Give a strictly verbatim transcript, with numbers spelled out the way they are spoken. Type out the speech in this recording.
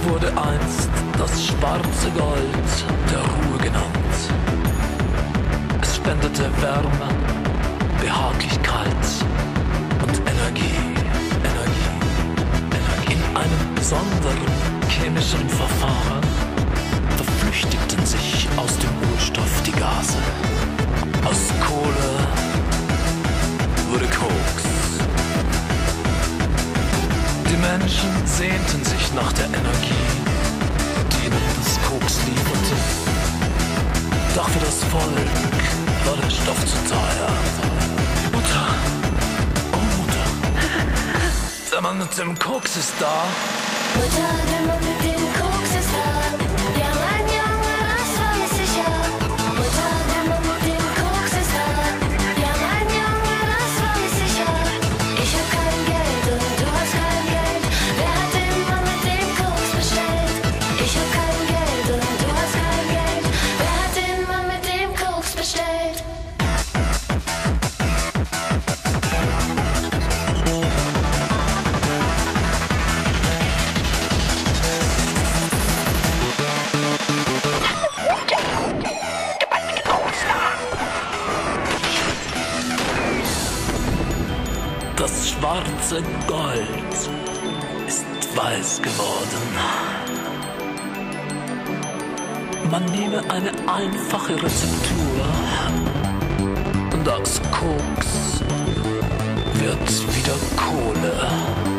wurde einst das schwarze Gold der Ruhe genannt. Es spendete Wärme, Behaglichkeit und Energie, Energie, Energie. In einem besonderen chemischen Verfahren verflüchtigten sich aus dem Urstoff die Gase. Aus Kohle wurde Koks. Die Menschen sehnten sich nach der Energie, die ihnen das Koks lieferte. Doch für das Volk war der Stoff zu teuer. Mutter, oh Mutter, der Mann mit dem Koks ist da. Mutter, der Mann mit dem Koks ist da. Ja, mein Junge, das weiß ich ja. Mutter, der Mann mit dem Koks ist da. Ja, mein Junge, das weiß ich ja. Ich hab kein Geld und du hast kein Geld. Wer hat den Mann mit dem Koks bestellt? Ich hab kein Geld und du hast kein Geld. Wer hat den Mann mit dem Koks bestellt? Das schwarze Gold ist weiß geworden. Man nehme eine einfache Rezeptur und aus Koks wird wieder Kohle.